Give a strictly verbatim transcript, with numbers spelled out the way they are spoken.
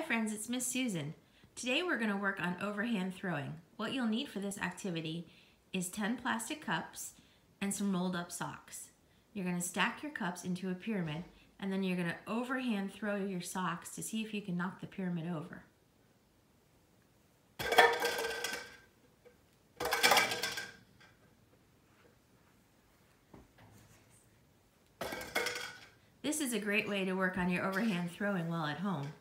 friends, it's Miss Susan. Today we're going to work on overhand throwing. What you'll need for this activity is ten plastic cups and some rolled up socks. You're going to stack your cups into a pyramid and then you're going to overhand throw your socks to see if you can knock the pyramid over. This is a great way to work on your overhand throwing while at home.